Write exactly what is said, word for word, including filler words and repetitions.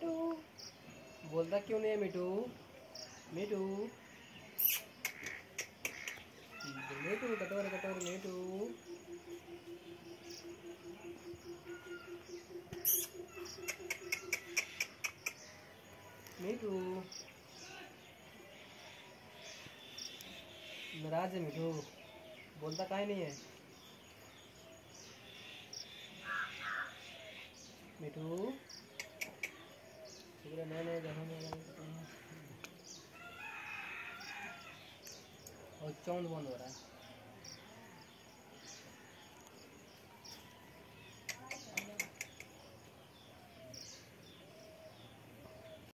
मिठू बोलता क्यों नहीं है मिठू? मिठू मिठू कटोरे कटोरे मिठू। मिठू नाराज है मिठू, बोलता काहे नहीं है? मिठू नए नए जगह में और चौंध बंद हो रहा है।